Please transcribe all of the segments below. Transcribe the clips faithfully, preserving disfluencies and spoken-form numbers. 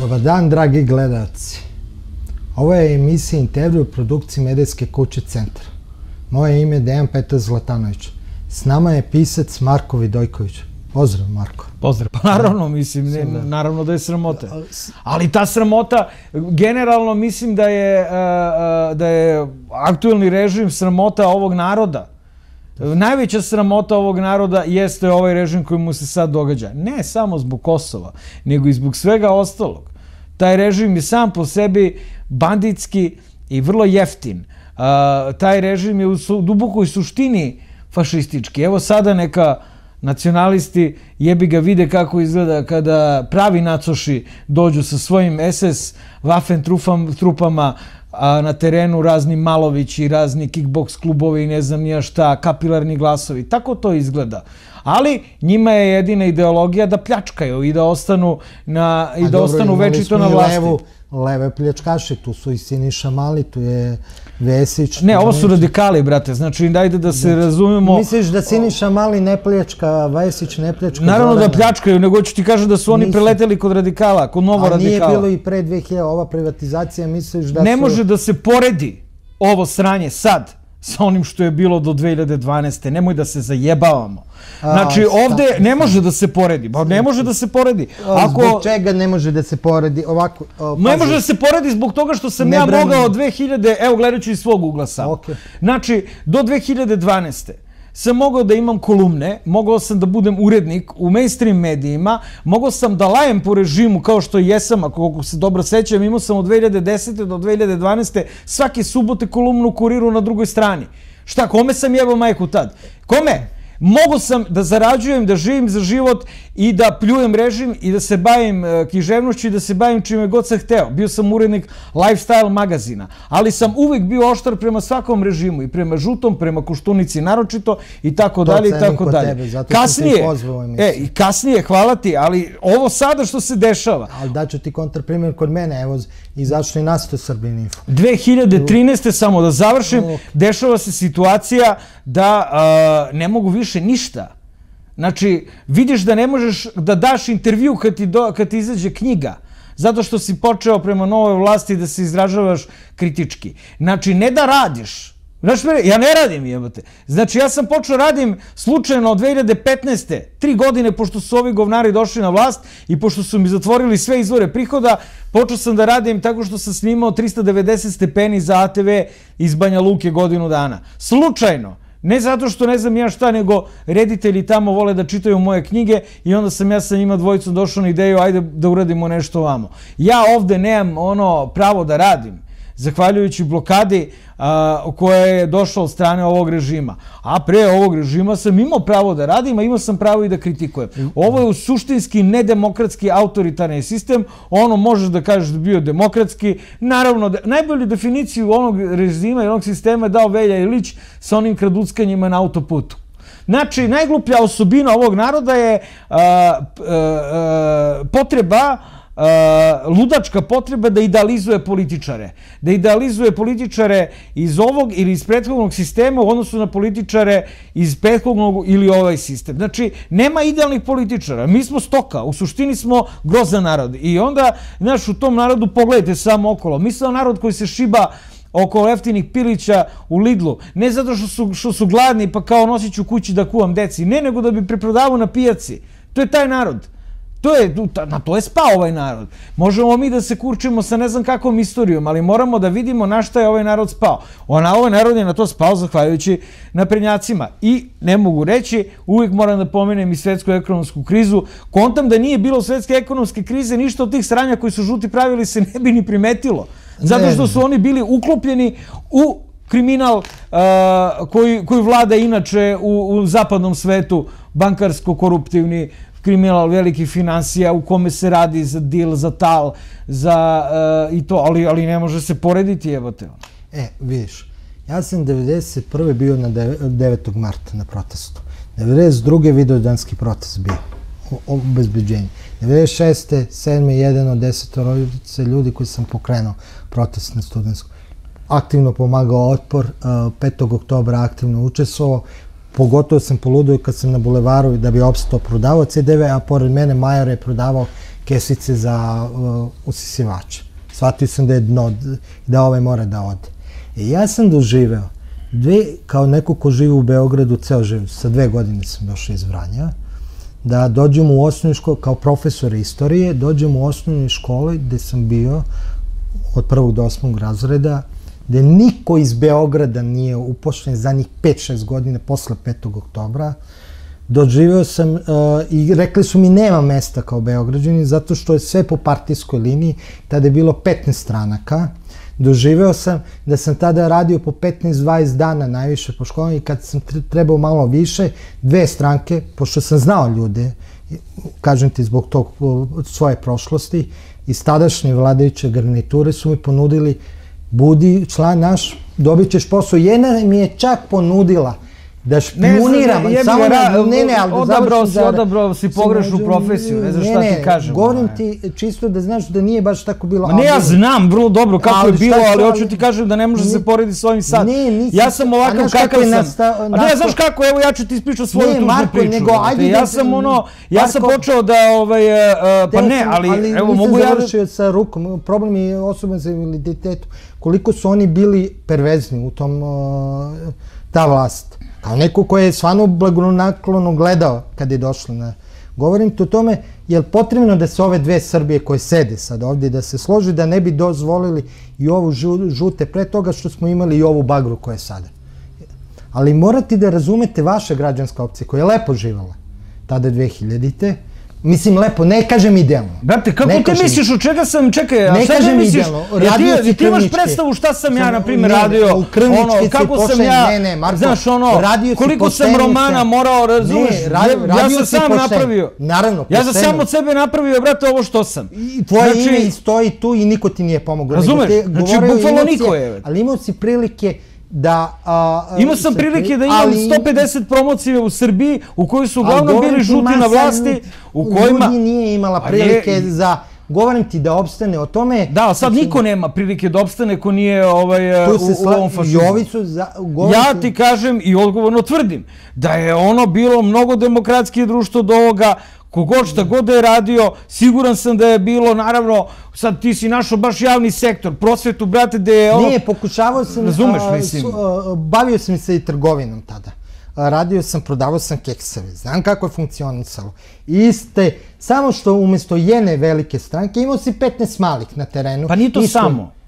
Dobar dan, dragi gledalci. Ovo je emisija intervju u produkciji medijske kuće Centar. Moje ime je Dejan Petar Zlatanović. S nama je pisac Marko Vidojković. Pozdrav, Marko. Pozdrav. Pa naravno, mislim, naravno da je sramota. Ali ta sramota, generalno mislim da je, da je aktuelni režim sramota ovog naroda. Najveća sramota ovog naroda jeste ovaj režim koji mu se sad događa. Ne samo zbog Kosova, nego i zbog svega ostalog. Taj režim je sam po sebi banditski i vrlo jeftin. Taj režim je u dubokoj suštini fašistički. Evo sada neka nacionalisti jebi ga vide kako izgleda kada pravi nacoši dođu sa svojim es es Waffen trupama, a na terenu razni Malovići, razni kickboks klubovi i ne znam nija šta, kapilarni glasovi. Tako to izgleda. Ali njima je jedina ideologija da pljačkaju i da ostanu na i da ostanu večito na vlasti. Leve pljačkaše, tu su i Siniša Mali, tu je Vesić. Ne, ovo su radikali, brate, znači dajde da se razumemo. Misliš da Siniša Mali ne pljačka, Vesić ne pljačka? Naravno da pljačkaju, nego ću ti kažem da su oni preleteli kod radikala, kod novo radikala. A nije bilo i pre dve hiljade ova privatizacija, misliš da su... Ne može da se poredi ovo sranje sad sa onim što je bilo do dve hiljade dvanaeste. Nemoj da se zajebavamo. Znači, ovde ne može da se poredi. Ne može da se poredi. Zbog čega ne može da se poredi? Ovako... Ne može da se poredi zbog toga što sam ja mogao dve hiljade... Evo, gledat ću iz svog ugla sam. Znači, do dve hiljade dvanaeste. sam mogao da imam kolumne, mogao sam da budem urednik u mainstream medijima, mogao sam da lajem po režimu kao što jesam, ako se dobro sećam, imao sam od dve hiljade desete do dve hiljade dvanaeste svake subote kolumnu u Kuriru na drugoj strani. Šta, kome sam jebao majku tad? Kome? Mogu sam da zarađujem, da živim za život i da pljujem režim i da se bavim književnošću i da se bavim čime god sam hteo. Bio sam urednik lifestyle magazina, ali sam uvijek bio oštar prema svakom režimu i prema žutom, prema Koštunici naročito i tako dalje i tako dalje. Kasnije, e, i kasnije, hvala ti, ali ovo sada što se dešava. Ali daću ti kontraprimjer kod mene, evo, izašli nasto Srbin Info. dve hiljade trinaeste. samo da završim, dešava se situacija da ne mogu više ništa. Znači, vidiš da ne možeš da daš intervju kad ti izađe knjiga, zato što si počeo prema novoj vlasti da se izražavaš kritički. Znači, ne da radiš. Ja ne radim, jebate. Znači, ja sam počeo radim slučajno od dve hiljade petnaeste. Tri godine, pošto su ovi govnari došli na vlast i pošto su mi zatvorili sve izvore prihoda, počeo sam da radim tako što sam snimao trista devedeset stepeni za a te ve iz Banja Luke godinu dana. Slučajno. Ne zato što ne znam ja šta, nego reditelji tamo vole da čitaju moje knjige i onda sam ja sa njima dvojicom došao na ideju ajde da uradimo nešto ovamo. Ja ovde nemam ono pravo da radim, zahvaljujući blokadi koja je došla od strane ovog režima. A pre ovog režima sam imao pravo da radim, a imao sam pravo i da kritikujem. Ovo je u suštinski nedemokratski autoritarni sistem. Ono možeš da kažeš da je bio demokratski. Naravno, najbolju definiciju onog režima i onog sistema je dao Velja Ilić sa onim kraduckanjima na autoputu. Znači, najgluplja osobina ovog naroda je potreba ludačka potreba da idealizuje političare. Da idealizuje političare iz ovog ili iz prethodnog sistema u odnosu na političare iz prethodnog ili ovaj sistem. Znači, nema idealnih političara. Mi smo stoka. U suštini smo grozan narod. I onda, znaš, u tom narodu pogledajte samo okolo. Mi smo narod koji se šiba oko jeftinih pilića u Lidlu. Ne zato što su gladni pa kao nosit ću kući da kuvam deci. Ne, nego da bi preprodavao na pijaci. To je taj narod. Na to je spao ovaj narod. Možemo mi da se kurčimo sa ne znam kakvom istorijom, ali moramo da vidimo na šta je ovaj narod spao. Ovaj narod je na to spao zahvaljujući naprednjacima. I ne mogu reći, uvijek moram da pomenem i svetsku ekonomsku krizu. Kontam da nije bilo svetske ekonomske krize, ništa od tih sranja koji su žuti pravili se ne bi ni primetilo. Zato što su oni bili uklopljeni u kriminal koji vlada inače u zapadnom svetu, bankarsko-koruptivni kriminal velikih financija u kome se radi za dil, za tal, za i to, ali ne može se porediti, evo te. E, vidiš, ja sam devedeset prve bio na devetog marta na protestu. devedeset druge videodanski protest bio, obezbeđenje. devedeset šeste, sedme, jedan od deset rodice ljudi koji sam pokrenuo protest na studentskom. Aktivno pomagao Otpor, petog oktobra aktivno učestvovao, pogotovo sam poludio kad sam na bulevaru da bi opstao prodavao ce de ve, a pored mene Major je prodavao kesice za uh, usisivače. Shvatio sam da je dno, da ovaj mora da ode. I ja sam doživeo, dve, kao neko ko živi u Beogradu, ceo živ, sa dve godine sam došao iz Vranja, da dođem u osnovnu školu, kao profesor istorije, dođem u osnovnu školu gde sam bio od prvog do osmog razreda, gde niko iz Beograda nije upošljen za njih pet šest godine posle petog oktobra. Doživeo sam uh, i rekli su mi nema mesta kao Beograđani zato što je sve po partijskoj liniji, tada je bilo petnaest stranaka. Doživeo sam da sam tada radio po petnaest dvadeset dana najviše po školama i kad sam trebao malo više, dve stranke, pošto sam znao ljude, kažem ti zbog tog svoje prošlosti, iz tadašnje vladajuće garniture su mi ponudili budi član naš, dobit ćeš posao. Jedna mi je čak ponudila da špijuniram, samo ne, ne, ali da završim da... Odabrao si pogrešnu profesiju, ne znaš šta ti kažem. Govorim ti čisto da znaš da nije baš tako bilo. Ne, ja znam vrlo dobro kako je bilo, ali hoću ti kažem da ne može se porediti s ovim sad. Ja sam ovakav kakav sam. A ne, znaš kako, evo ja ću ti ispričati svoju tužnu priču. Ja sam ono, ja sam počeo da, pa ne, ali evo mogu ja... Ali nisam završio sa rukom, problem je osoban za invaliditetu. Koliko su oni bili pervezni u tom, ta vlast. Kao neko ko je stvarno blagonaklono gledao kad je došlo na... Govorim ti o tome, je li potrebno da se ove dve Srbije koje sede sad ovdje, da se složi da ne bi dozvolili i ovu žute pre toga što smo imali i ovu bagru koja je sada. Ali morate da razumete vaša građanska opcija koja je lepo živala tada dve hiljadite. Mislim, lepo, ne kažem idealno. Brate, kako ti misliš, od čega sam, čekaj, a šta ti misliš? Ti imaš predstavu šta sam ja, na primjer, radio, ono, kako sam ja, znaš, ono, koliko sam romana morao, razumeš, ja sam sam napravio. Naravno, ja sam sam od sebe napravio, brate, ovo što sam. Tvoje ime stoji tu i niko ti nije pomogao. Razumeš, znači, bukvalno niko je. Ali imao si prilike da... Imao sam prilike da imam sto pedeset promocije u Srbiji u kojoj su uglavnom bili žuti na vlasti, u kojima... Ljudi nije imala prilike za... Govorim ti da opstane o tome... Da, sad niko nema prilike da opstane ko nije u ovom fašizmu. Ja ti kažem i odgovorno tvrdim da je ono bilo mnogo demokratskije društvo do ovoga, kogod šta god da je radio, siguran sam da je bilo, naravno, sad ti si našao baš javni sektor, prosvetu, brate, da je... Ne, pokušavao sam... Razumeš, mislim. Bavio sam se i trgovinom tada. Radio sam, prodavao sam kekseve, znam kako je funkcionisalo. Iste, samo što umjesto jedne velike stranke imao si petnaest malih na terenu. Pa nije to samo.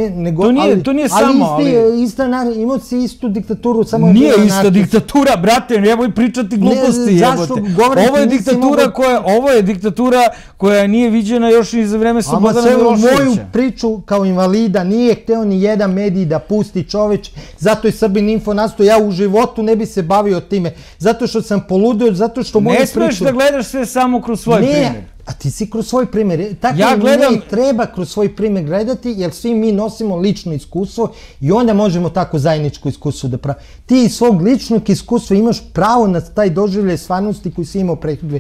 To nije samo, ali... Imao si istu diktaturu, samo... Nije ista diktatura, brate, nemoj pričati gluposti, jebote. Ovo je diktatura koja, ovo je diktatura koja nije viđena još i za vreme Slobodana Miloševića. Moju priču kao invalida nije hteo ni jedan medij da pusti, čoveč, zato je Srbin Info nastao, ja u životu ne bi se bavio time, zato što sam poludio, zato što moju priču... Ne smiješ da gledaš sve samo kroz svoj primjer. A ti si kroz svoj primjer. Tako ne treba kroz svoj primjer gledati, jer svi mi nosimo lično iskustvo i onda možemo tako zajedničko iskustvo da pravi. Ti iz svog ličnog iskustva imaš pravo na taj doživljaj stvarnosti koji si imao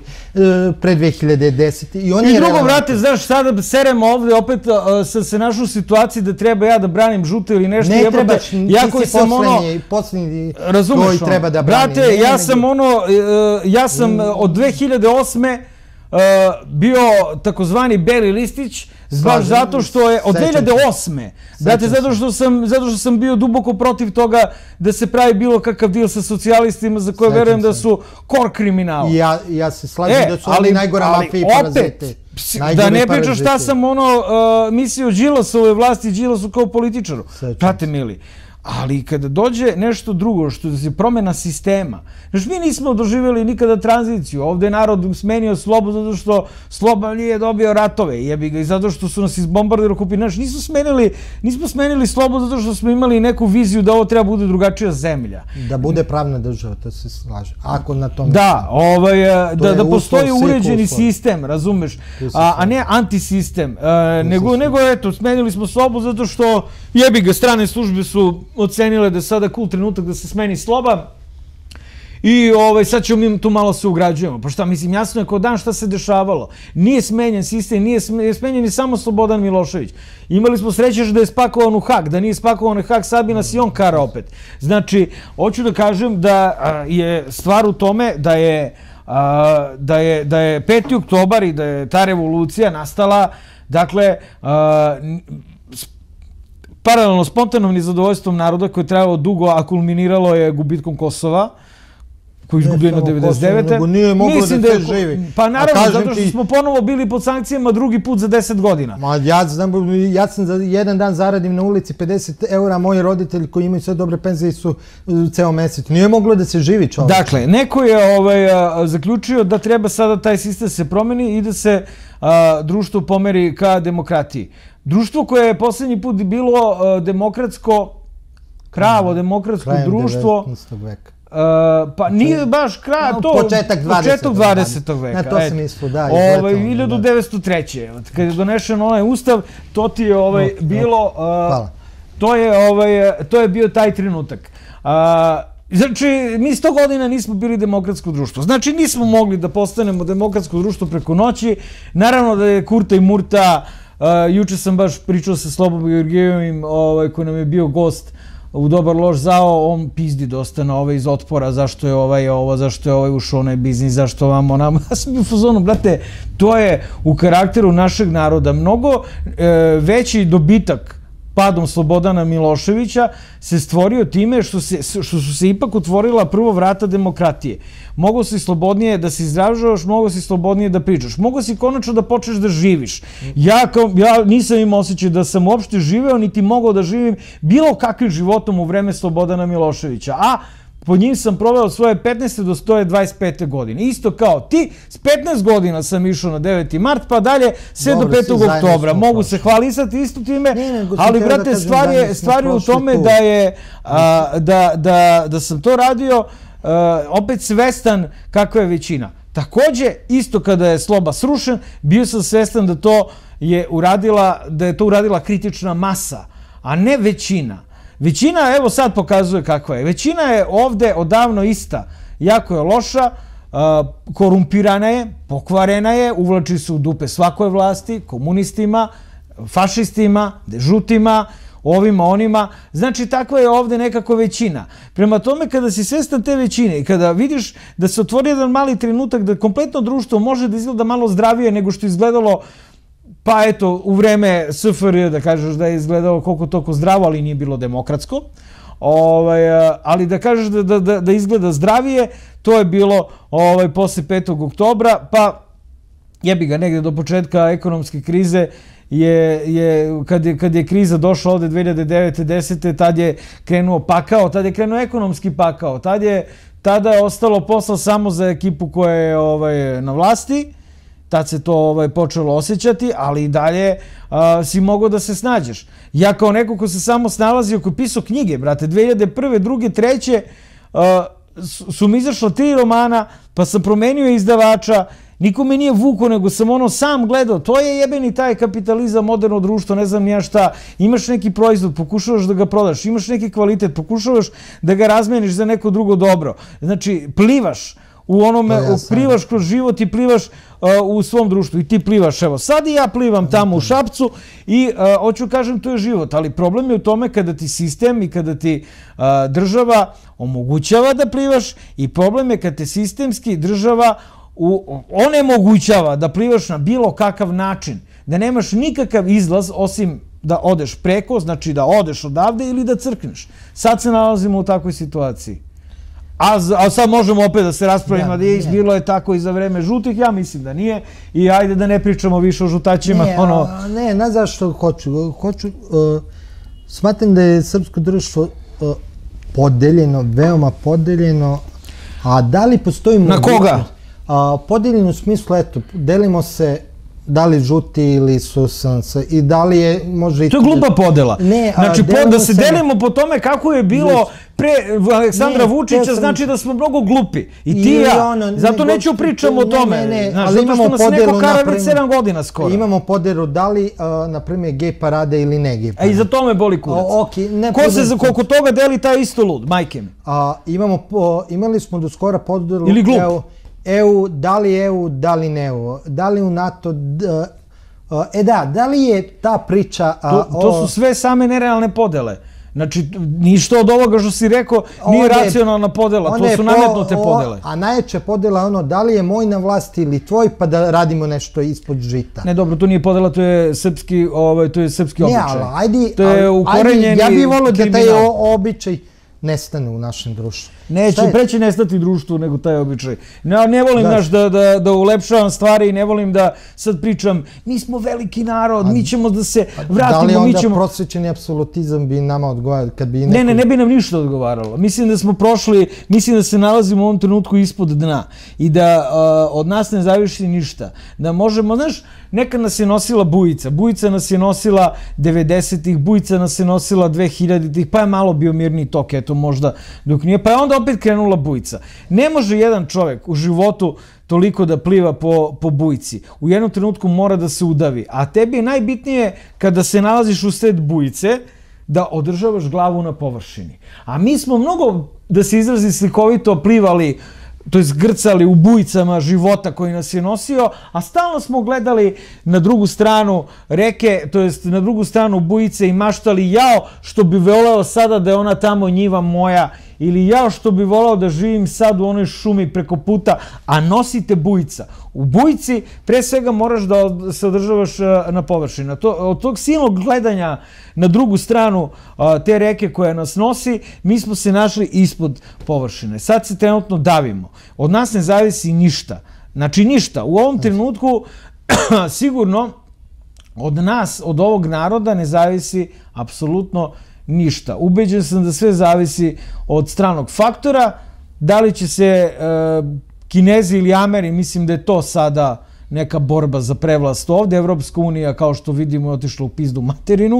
pre dve hiljade desete. I drugo, brate, znaš, sada seremo ovdje, opet sam se našao u situaciji da treba ja da branim žute ili nešto. Ne trebaš, ti si posljednji koji treba da brani. Brate, ja sam ono, ja sam od dve hiljade osme bio takozvani beli listić, baš zato što je od dve hiljade osme. Znate, zato što sam bio duboko protiv toga da se pravi bilo kakav dil sa socijalistima za koje verujem da su kor kriminala. Ja se slažem da su oni najgora mafija i parazite. Da ne pričam šta sam ono mislio Đilasove vlasti, Đilasu kao političaru. Prate mili. Ali kada dođe nešto drugo, što je promjena sistema, znaš, mi nismo doživjeli nikada tranziciju, ovdje je narod smenio Slobu zato što Sloba nije dobio ratove, jebi ga, i zato što su nas izbombardirali kupili, znaš, nismo smenili, nismo smenili Slobu zato što smo imali neku viziju da ovo treba bude drugačija zemlja. Da bude pravna država, to se slaže, ako na tome... Da, da postoji uređeni sistem, razumeš, a ne antisistem, nego, eto, smenili smo Slobu zato što, jebi ga, strane službe su ocenile da je sada cool trenutak da se smeni Sloba I ovaj, sad ćemo mi tu malo se ugrađujemo. Pa šta, mislim, jasno je ko dan šta se dešavalo. Nije smenjen sistem, nije smenjen ni samo Slobodan Milošević. Imali smo sreće da je spakovan u Hag, da nije spakovan u Hag, sad bi nas i on kara opet. Znači, hoću da kažem da je stvar u tome da je, da je, da je peti oktobar i da je ta revolucija nastala, dakle, paralelno spontanom nezadovoljstvom naroda koje je trajalo dugo, a kulminiralo je gubitkom Kosova, koji izgubljaju na devedeset devete. Nije moglo da se živi. Pa naravno, zato što smo ponovo bili pod sankcijama drugi put za deset godina. Ma ja znam, ja sam za jedan dan zaradim na ulici pedeset eura, moji roditelji koji imaju sve dobre penzije su ceo mesec. Nije moglo da se živi čovjek. Dakle, neko je zaključio da treba sada taj sistem se promeni i da se društvo pomeri ka demokratiji. Društvo koje je poslednji put bilo demokratsko, kravo demokratsko društvo. Krajem devetnaestog veka. Pa nije baš kraj, to početak dvadesetog veka. Na to sam mislio, da. hiljadu devetsto treće. Kad je donešen onaj ustav, to ti je bilo, to je bio taj trenutak. Znači, mi sto godina nismo bili demokratsko društvo. Znači, nismo mogli da postanemo demokratsko društvo preko noći. Naravno da je Kurta i Murta, juče sam baš pričao sa Slobom Georgijevim, koji nam je bio gost u Dobar loš zao, on pizdi dosta na ove iz Otpora, zašto je ovaj ovo, zašto je ovaj ušao onaj biznis, zašto vam onamo. Ja sam bio u fazonu, brate, to je u karakteru našeg naroda mnogo veći dobitak padom Slobodana Miloševića se stvorio time što su se ipak otvorila prvo vrata demokratije. Mogo si slobodnije da se izražavaš, mogo si slobodnije da pričaš. Mogo si konačno da počneš da živiš. Ja nisam imao osjećaj da sam uopšte živeo, niti mogao da živim bilo kakvim životom u vreme Slobodana Miloševića. A po njim sam proveo svoje petnaeste do sto dvadeset pete godine. Isto kao ti, s petnaest godina sam išao na deveti mart, pa dalje sve do petog oktobra. Mogu se hvalisati isto time, ali, brate, stvar je u tome da sam to radio opet svestan kakva je većina. Takođe, isto kada je Sloba srušen, bio sam svestan da to je uradila kritična masa, a ne većina. Većina, evo sad pokazuje kakva je. Većina je ovde odavno ista. Jako je loša, korumpirana je, pokvarena je, uvlači se u dupe svakoj vlasti, komunistima, fašistima, žutima, ovima, onima. Znači, takva je ovde nekako većina. Prema tome, kada si svestan te većine i kada vidiš da se otvori jedan mali trenutak da kompletno društvo može da izgleda malo zdravije nego što izgledalo, pa eto, u vreme S F R J, da kažeš da je izgledalo koliko toliko zdravo, ali nije bilo demokratsko, ali da kažeš da izgleda zdravije, to je bilo posle petog oktobra, pa jebi ga negde do početka ekonomske krize, kad je kriza došla ovde dve hiljade devete desete tad je krenuo pakao, tad je krenuo ekonomski pakao, tada je ostalo posla samo za ekipu koja je na vlasti, tad se to počelo osjećati, ali i dalje si mogao da se snađeš. Ja kao neko ko se samo snalazio, ko je pisao knjige, brate, dve hiljade prve, druge, treće, su mi izašla tri romana, pa sam promenio izdavača, niko me nije vuko, nego sam ono sam gledao. To je jebeni taj kapitalizam, moderno društvo, ne znam nija šta. Imaš neki proizvod, pokušavaš da ga prodaš, imaš neki kvalitet, pokušavaš da ga razmeniš za neko drugo dobro. Znači, plivaš u onome, plivaš kroz život i plivaš u svom društvu. I ti plivaš, evo, sad i ja plivam tamo u Šapcu i hoću kažem, to je život. Ali problem je u tome kada ti sistem i kada ti država omogućava da plivaš i problem je kada te sistemski država onemogućava da plivaš na bilo kakav način, da nemaš nikakav izlaz osim da odeš preko, znači da odeš odavde ili da crkneš. Sad se nalazimo u takvoj situaciji. A sad možemo opet da se raspravimo da je bilo je tako i za vreme žutih, ja mislim da nije i ajde da ne pričamo više o žutačima. Ne, ne znaš što hoću. Hoću, smatram da je srpsko društvo podeljeno, veoma podeljeno, a da li postoji mogućnost? Na koga? Podeljeno u smislu, eto, delimo se da li žuti ili su sansa i da li je, može i... To je glupa podela. Znači, da se delimo po tome kako je bilo pre Aleksandra Vučića, znači da smo mnogo glupi. I ti i ja. Zato neću pričamo o tome. Zato što nas neko kara već sedam godina skoro. Imamo podelu da li, na primjer, gej parade ili ne gej parade. A i za to me boli kurac. Ko se za koliko toga deli, taj isto lud, majke mi. Imali smo do skora podelu... Ili glup. E U, da li E U, da li ne E U, da li u NATO, e da, da li je ta priča... To su sve same nerealne podele. Znači, ništa od ovoga što si rekao nije racionalna podela, to su nametnute podele. A najjača podela je ono, da li je moj na vlasti ili tvoj, pa da radimo nešto ispod žita. Ne, dobro, to nije podela, to je srpski običaj. Ne, ali ajde, to je ukorenjeni ja bih volio da taj običaj nestane u našem društvu. Neće preći nestati društvu nego taj običaj. Ne volim da ulepšavam stvari i ne volim da sad pričam mi smo veliki narod, mi ćemo da se vratimo. Da li onda prosvećeni apsolutizam bi nama odgovarao? Ne, ne, ne bi nam ništa odgovaralo. Mislim da smo prošli, mislim da se nalazimo u ovom trenutku ispod dna i da od nas ne zavisi ništa. Da možemo, znaš, nekad nas je nosila bujica. Bujica nas je nosila devedesetih, bujica nas je nosila dvehiljaditih, pa je malo bio mirni tok, eto možda dok nije, pa je onda opet krenula bujica. Ne može jedan čovek u životu toliko da pliva po bujici. U jednom trenutku mora da se udavi. A tebi je najbitnije kada se nalaziš u sred bujice da održavaš glavu na površini. A mi smo mnogo, da se izrazi slikovito, plivali, to je zgrcali u bujicama života koji nas je nosio, a stalno smo gledali na drugu stranu reke, to jest na drugu stranu bujice i maštali jao što bi voleo sada da je ona tamo njiva moja ili jao što bi voleo da živim sad u onoj šumi preko puta, a nosite bujica. U bujici pre svega moraš da se održavaš na površini. Od tog silnog gledanja na drugu stranu te reke koja nas nosi, mi smo se našli ispod površine. Sad se trenutno davimo. Od nas ne zavisi ništa. Znači ništa. U ovom trenutku sigurno od nas, od ovog naroda ne zavisi apsolutno ništa. Ubeđen sam da sve zavisi od stranog faktora. Da li će se Kinezi ili Ameri, mislim da je to sada neka borba za prevlast ovde. Evropska unija, kao što vidimo, je otišla u pizdu materinu.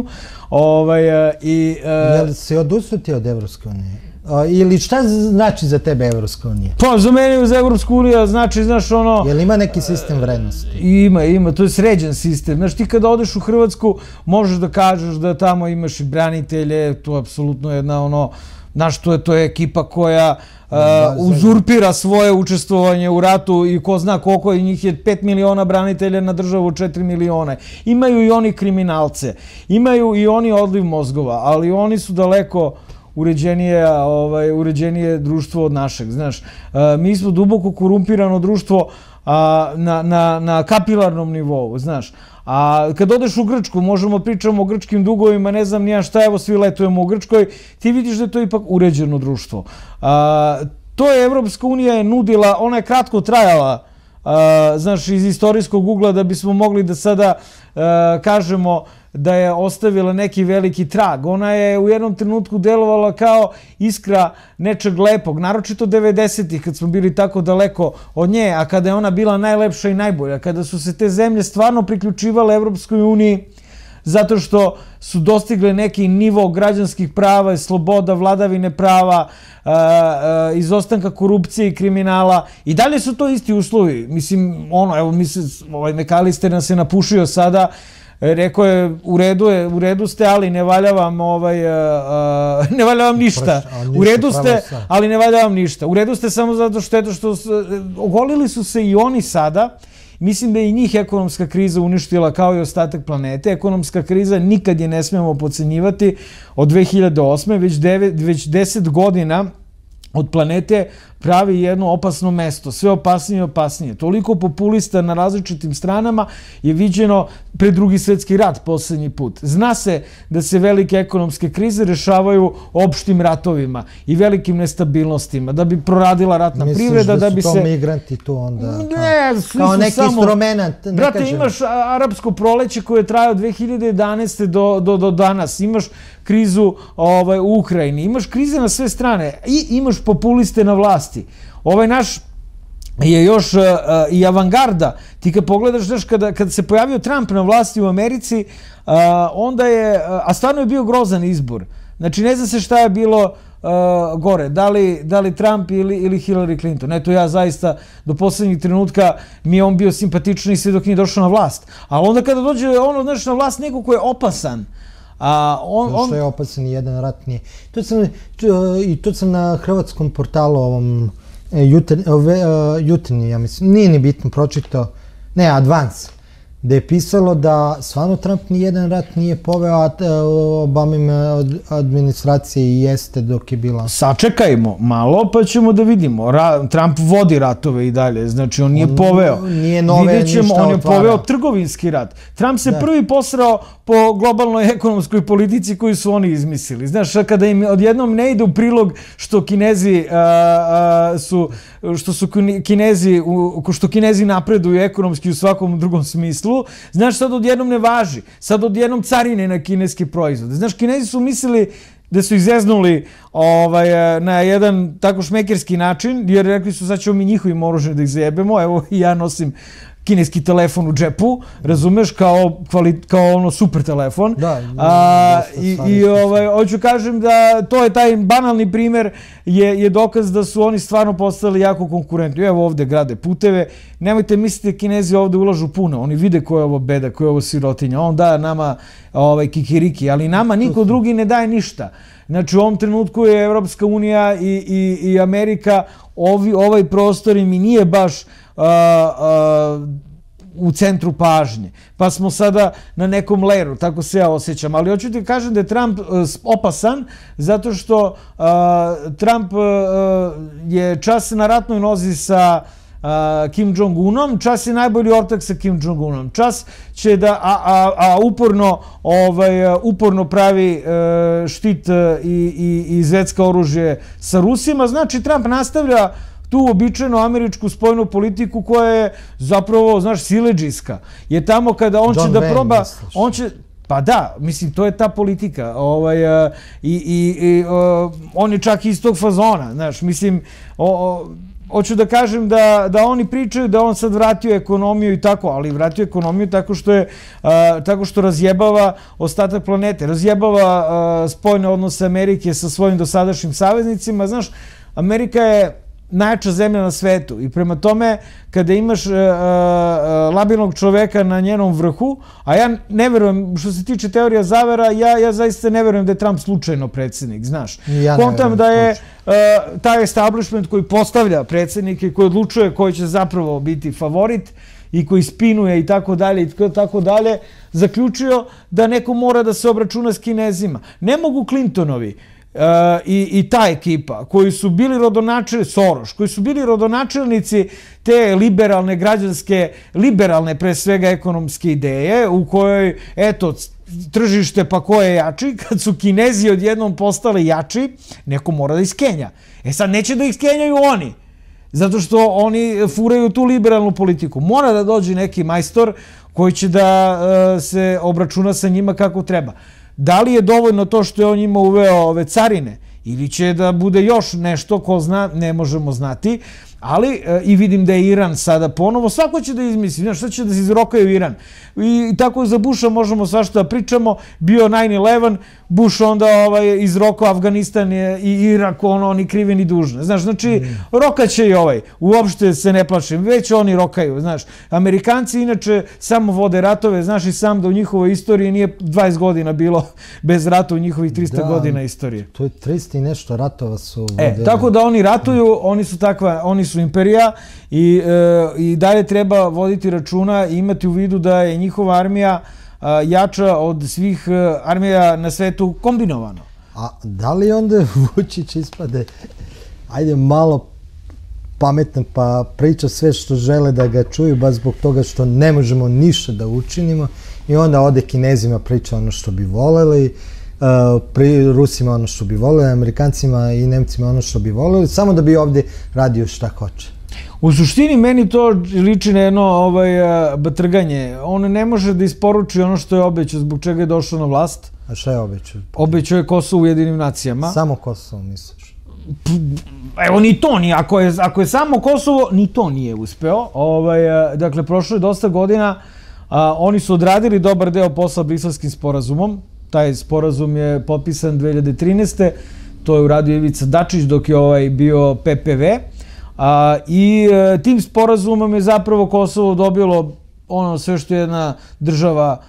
Jel si odustati od Evropske unije? Ili šta znači za tebe Evropska unija? Pa za mene za Evropsku uniju znači, znaš ono... Jel ima neki sistem vrednosti? Ima, ima, to je sređen sistem. Znaš, ti kada odeš u Hrvatsku možeš da kažeš da tamo imaš i branitelje, to je apsolutno jedna ono... Znaš, to je ekipa koja uzurpira svoje učestvovanje u ratu i ko zna koliko je njih je pet miliona branitelja na državu četiri milione. Imaju i oni kriminalce, imaju i oni odliv mozgova, ali oni su daleko uređenije društvo od našeg, znaš. Mi smo duboko korumpirano društvo na kapilarnom nivou, znaš. A kad odeš u Grčku, možemo pričamo o grčkim dugovima, ne znam nija šta, evo svi letujemo u Grčkoj, ti vidiš da je to ipak uređeno društvo. To je Evropska unija je nudila, ona je kratko trajala, znaš, iz istorijskog ugla da bismo mogli da sada kažemo da je ostavila neki veliki trag. Ona je u jednom trenutku delovala kao iskra nečeg lepog, naročito devedesetih kad smo bili tako daleko od nje, a kada je ona bila najlepša i najbolja, kada su se te zemlje stvarno priključivale Evropskoj uniji zato što su dostigle neki nivo građanskih prava i sloboda, vladavine prava, izostanka korupcije i kriminala. I dalje su to isti uslovi. Mislim, ono, evo, ovaj Mekalister nas je napušio sada, rekao je, u redu ste, ali ne valja vam ne valja vam ništa. U redu ste, ali ne valja vam ništa. U redu ste samo zato što ogolili su se i oni sada. Mislim da je i njih ekonomska kriza uništila kao i ostatak planete. Ekonomska kriza nikad je ne smemo podcenjivati od dve hiljade osme. Već deset godina od planete pravi jedno opasno mesto, sve opasnije i opasnije. Toliko populista na različitim stranama je viđeno pre Drugi svetski rat poslednji put. Zna se da se velike ekonomske krize rešavaju opštim ratovima i velikim nestabilnostima, da bi proradila ratna privreda, da bi se... Misliš da su to migranti tu onda? Ne, svi kao su neki samo... instrument. Brate, imaš arapsko proleće koje traje od dve hiljade jedanaeste. do danas. Imaš krizu u Ukrajini, imaš krize na sve strane i imaš populiste na vlasti. Ovaj naš je još i avangarda. Ti kad pogledaš, znaš, kada se pojavio Trump na vlasti u Americi, onda je, a stvarno je bio grozan izbor. Znači, ne zna se šta je bilo gore, da li, da li Trump ili, ili Hillary Clinton. Eto, ja zaista do poslednjih trenutka mi je on bio simpatičniji sve dok nije došao na vlast. Ali onda kada dođe ono, znaš, na vlast neko ko je opasan, a on... Što je opasan, jedan rat nije. To sam, i to sam na hrvatskom portalu ovom Jutarnji, ja mislim, nije ni bitno pročitao, ne, Advance, gde je pisalo da stvarno Trump nijedan rat nije poveo, a Obamina administracije i jeste dok je bila... Sačekajmo malo pa ćemo da vidimo. Trump vodi ratove i dalje, znači on nije poveo. Nije nove ništa otvara. On je poveo trgovinski rat. Trump se prvi posrao po globalnoj ekonomskoj politici koju su oni izmislili. Znaš, kada im odjednom ne ide u prilog što Kinezi su, što su Kinezi, što Kinezi napreduju ekonomski u svakom drugom smislu, znaš, sad odjednom ne važi. Sad odjednom carine na kineski proizvod. Znaš, Kinezi su mislili da su izzeznuli na jedan tako šmekerski način, jer rekli su sad ćemo mi njihovim oružjem da ih zajebemo. Evo, i ja nosim kineski telefon u džepu, razumeš, kao ono super telefon. Da, i hoću kažem da to je taj banalni primer, je dokaz da su oni stvarno postali jako konkurentni. Evo ovde grade puteve, nemojte misliti da Kinezi ovde ulažu puno, oni vide koja je ovo beda, koja je ovo sirotinja, on daje nama kikiriki, ali nama niko drugi ne daje ništa. Znači u ovom trenutku je Evropska unija i Amerika, ovaj prostor im i nije baš u centru pažnje. Pa smo sada na nekom leru, tako se ja osjećam. Ali hoću ti kažem da je Trump opasan, zato što Trump je čas na ratnoj nozi sa Kim Jong-unom, čas je najbolji ortak sa Kim Jong-unom. Čas će da, a uporno pravi štit i zvecka oružje sa Rusima. Znači, Trump nastavlja tu običajnu američku spoljnu politiku koja je zapravo, znaš, siledžijska. Je tamo kada on će da proba... On će... Pa da, mislim, to je ta politika. I on je čak iz tog fazona, znaš, mislim... Hoću da kažem da oni pričaju da on sad vratio ekonomiju i tako, ali vratio ekonomiju tako što je, tako što razjebava ostatak planete, razjebava spoljne odnose Amerike sa svojim dosadašnjim saveznicima. Znaš, Amerika je najjača zemlja na svetu i prema tome kada imaš labilnog čoveka na njenom vrhu, a ja ne verujem, što se tiče teorija zavera, ja zaista ne verujem da je Trump slučajno predsjednik, znaš. Kontam da je taj establishment koji postavlja predsjednike, koji odlučuje koji će zapravo biti favorit i koji spinuje i tako dalje i tako dalje, zaključio da neko mora da se obračuna s Kinezima. Ne mogu Clintonovi i ta ekipa koji su bili rodonačelnici, Soros, koji su bili rodonačelnici te liberalne građanske, liberalne pre svega ekonomske ideje u kojoj, eto, tržište pa ko je jači, kad su Kinezi odjednom postali jači, neko mora da iskenja. E sad neće da iskenjaju oni, zato što oni furaju tu liberalnu politiku. Mora da dođe neki majstor koji će da se obračuna sa njima kako treba. Da li je dovoljno to što je on njima uveo ove carine ili će da bude još nešto, ko zna, ne možemo znati, ali i vidim da je Iran sada ponovo, svako će da izmisli, znaš, šta će da se izrokaju Iran. I tako za Busha možemo svašta da pričamo, bio nine eleven, Bush onda izrokao Afganistan i Irak, ono, oni krivi ni dužne. Znaš, znači, rokaće i ovaj, uopšte se ne plašim, već oni rokaju, znaš. Amerikanci inače samo vode ratove, znaš i sam da u njihovoj istoriji nije dvadeset godina bilo bez rata u njihovih trista godina istorije. To je trista i nešto ratova su vodili. E, tako da oni ratuju, oni su takva, oni su imperija i dalje treba voditi računa i imati u vidu da je njihova armija jača od svih armija na svetu kombinovano. A da li onda Vučić ispade, ajde, malo pametan pa priča sve što žele da ga čuju, baš zbog toga što ne možemo ništa da učinimo i onda ode Kinezima priča ono što bi voleli, Rusima ono što bi voleli, Amerikancima i Nemcima ono što bi voleli, samo da bi ovdje radio šta hoće. U suštini meni to liči na jedno batrganje. On ne može da isporuči ono što je obećao, zbog čega je došao na vlast. A šta je obećao? Obećao je Kosovo u Ujedinim nacijama. Samo Kosovo, misliš? Evo, ni to nije. Ako je samo Kosovo, ni to nije uspeo. Dakle, prošlo je dosta godina. Oni su odradili dobar deo posla Briselskim sporazumom. Taj sporazum je potpisan dve hiljade trinaeste. to je uradio Ivica Dačić dok je ovaj bio P P V, a, i e, tim sporazumom je zapravo Kosovo dobilo ono sve što jedna država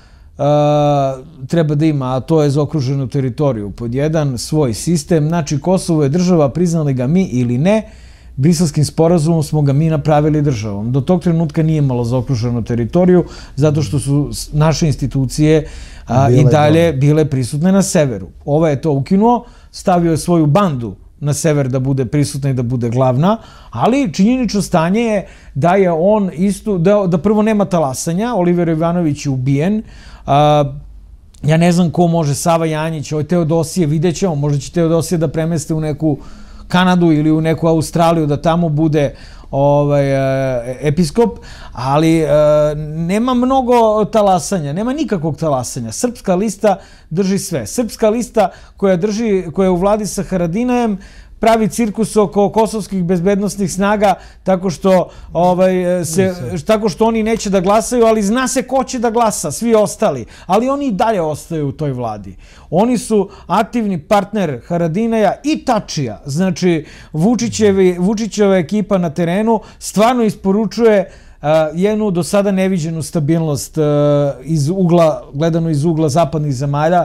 a, treba da ima, a to je zaokruženu teritoriju. Pod jedan, svoj sistem, znači Kosovo je država, priznali ga mi ili ne, Briselskim sporazumom smo ga mi napravili državom. Do tog trenutka nije imalo zaokruženu teritoriju, zato što su naše institucije a, i dalje bile prisutne na severu. Ova je to ukinuo, stavio je svoju bandu na sever da bude prisutna i da bude glavna, ali činjenično stanje je da je on isto, da, da prvo nema talasanja, Oliver Ivanović je ubijen, a, ja ne znam ko može, Sava Janjić, ovaj Teodosije, vidjet ćemo, možda će Teodosije da premeste u neku Kanadu ili u neku Australiju, da tamo bude ovaj, episkop, ali e, nema mnogo talasanja, nema nikakvog talasanja. Srpska lista drži sve. Srpska lista koja drži, koja je u vladi sa Haradinajem, pravi cirkus oko kosovskih bezbednostnih snaga tako što, ovaj, se, tako što oni neće da glasaju, ali zna se ko će da glasa, svi ostali. Ali oni i dalje ostaju u toj vladi. Oni su aktivni partner Haradinaja i Tačija. Znači, Vučićevi, Vučićeva ekipa na terenu stvarno isporučuje uh, jednu do sada neviđenu stabilnost uh, iz ugla, gledano iz ugla zapadnih zemalja,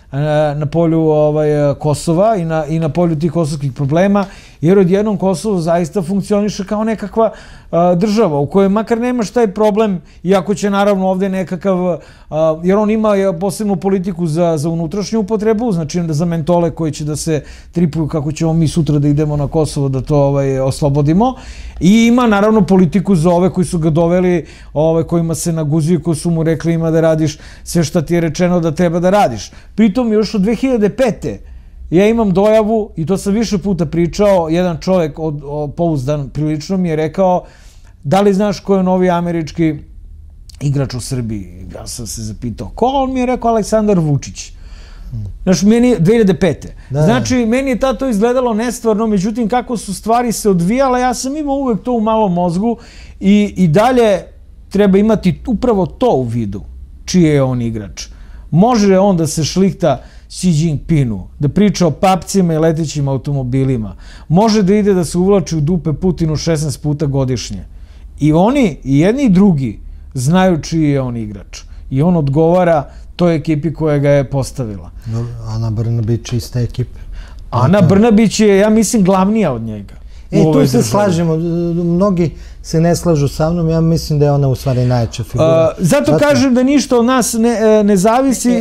na polju ovaj, Kosova i na, i na polju tih kosovskih problema, jer odjednom Kosovo zaista funkcioniše kao nekakva a, država u kojoj makar nemaš taj problem, iako će naravno ovde nekakav, a, jer on ima posebnu politiku za, za unutrašnju upotrebu, znači za mentole koji će da se tripuju kako ćemo mi sutra da idemo na Kosovo da to ovaj, oslobodimo, i ima naravno politiku za ove koji su ga doveli, ove kojima se naguzio, koji su mu rekli ima da radiš sve što ti je rečeno da treba da radiš. Pritom još od dve hiljade pete ja imam dojavu, i to sam više puta pričao, jedan čovjek od, od, pouzdan prilično mi je rekao, da li znaš ko je novi američki igrač u Srbiji? Ja sam se zapitao, ko? On mi je rekao Aleksandar Vučić. Znači, meni dve hiljade pete. Znači, meni je ta to izgledalo nestvarno, međutim, kako su stvari se odvijale, ja sam imao uvek to u malom mozgu i, i dalje treba imati upravo to u vidu, čiji je on igrač. Može on da se šlihta Xi Jinpingu, da priča o papcima i letećim automobilima. Može da ide da se uvlači u dupe Putinu šesnaest puta godišnje. I oni, i jedni i drugi, znaju čiji je on igrač. I on odgovara toj ekipi koja ga je postavila. Ana Brnabić je ista ekipa. Ana Brnabić je, ja mislim, glavnija od njega. E, tu se slažemo. Mnogi se ne slažu sa mnom, ja mislim da je ona u stvari najjača figura. Zato kažem da ništa od nas ne zavisi,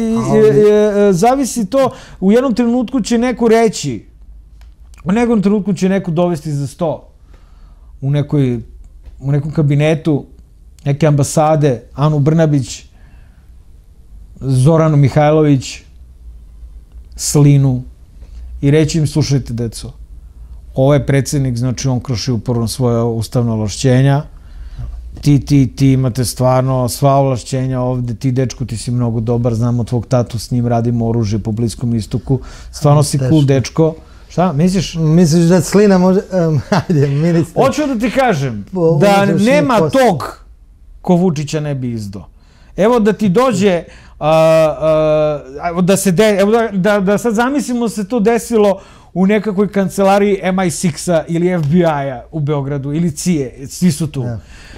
zavisi to, u jednom trenutku će neko reći, u nekom trenutku će neko dovesti za sto, u nekom kabinetu, neke ambasade, Anu Brnabić, Zoranu Mihajlović, Slinu, i reći im, slušajte, deco, ovaj predsjednik, znači on krši uporno svoje ustavne ovlašćenja, ti, ti, ti imate stvarno sva ovlašćenja ovde, ti dečko, ti si mnogo dobar, znamo tvog tatu, s njim radimo oružje po Bliskom istoku, stvarno si cool dečko. Šta, misliš? Misliš da Slina može, ajde, ministar. Hoću da ti kažem, da nema tog ko Vučića ne bi izdao. Evo da ti dođe, da se, da sad zamislimo se to desilo u nekakvoj kancelariji M I šest-a ili F B I-a u Beogradu, ili C I A, svi su tu.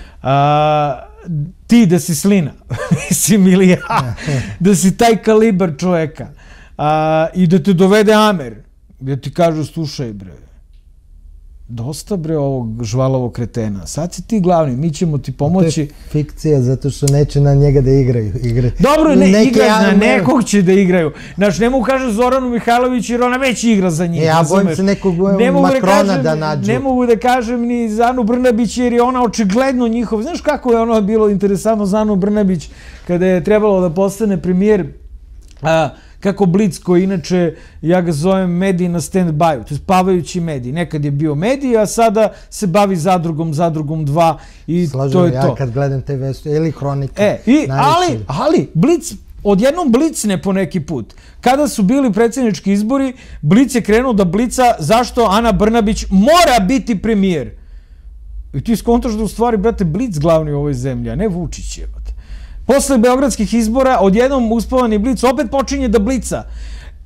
Ti da si Slina, mislim, ili ja, da si taj kalibar čoveka i da te dovede Amer, da ti kažu, slušaj bre, dosta bre ovog žvalovog kretena, sad si ti glavni, mi ćemo ti pomoći. To je fikcija, zato što neće na njega da igraju. Dobro, ne igraju, na nekog će da igraju. Znaš, ne mogu kažem Zoranu Mihajlović jer ona već igra za njih. Ja bojim se nekog Makrona da nađu. Ne mogu da kažem ni za Anu Brnabić jer je ona očigledno njihov. Znaš kako je ono bilo interesantno za Anu Brnabić kada je trebalo da postane premijer, kako Blic, koji inače, ja ga zovem medij na stand-by, to je spavajući medij. Nekad je bio medij, a sada se bavi Zadrugom, Zadrugom dva i to je to. Slažem, ja kad gledam te vesti, ili Hronika. Ali, ali, Blic, odjednom blicne po neki put. Kada su bili predsjednički izbori, Blic je krenuo da blica zašto Ana Brnabić mora biti premijer. I ti skontaš da u stvari, brate, Blic glavni u ovoj zemlji, a ne Vučić je. Posle beogradskih izbora, odjednom uspavani Blic opet počinje da blica.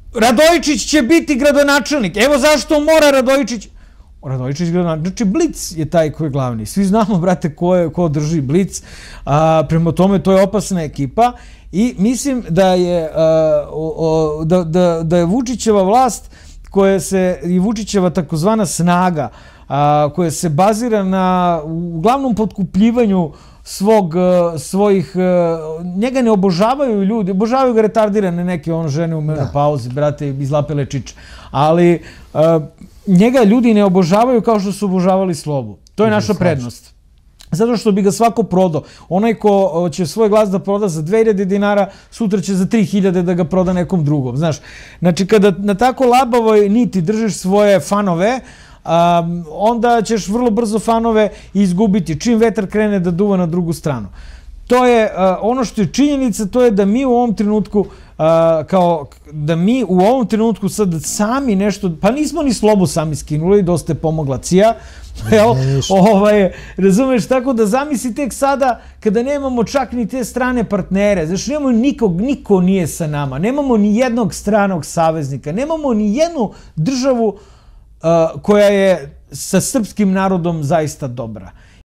Radojičić će biti gradonačelnik. Evo zašto mora Radojičić... Radojičić gradonačelnik. Znači, Blic je taj koji je glavni. Svi znamo, brate, ko, je, ko drži Blic. A, prema tome, to je opasna ekipa. I mislim da je, a, o, da, da, da je Vučićeva vlast, koja se, i Vučićeva takozvana snaga, a, koja se bazira na uglavnom potkupljivanju svog, svojih, njega ne obožavaju ljudi, obožavaju ga retardirane neke on žene u menopauzi, brate, izlapele čiče, ali njega ljudi ne obožavaju kao što su obožavali Slobu. To je naša prednost. Zato što bi ga svako prodao. Onaj ko će svoj glas da proda za dve hiljade dinara, sutra će za tri hiljade da ga proda nekom drugom. Znaš, znači kada na tako labavoj niti držiš svoje fanove, Um, onda ćeš vrlo brzo fanove izgubiti čim vetar krene da duva na drugu stranu. To je uh, ono što je činjenica, to je da mi u ovom trenutku uh, kao da mi u ovom trenutku sad sami nešto, pa nismo ni Slobu sami skinuli, dosta je pomogla C I A, jel? Ovaj, razumeš, tako da zamisli tek sada kada nemamo čak ni te strane partnere, znaš, nemamo nikog, niko nije sa nama, nemamo ni jednog stranog saveznika, nemamo ni jednu državu koja je sa srpskim narodom zaista dobra.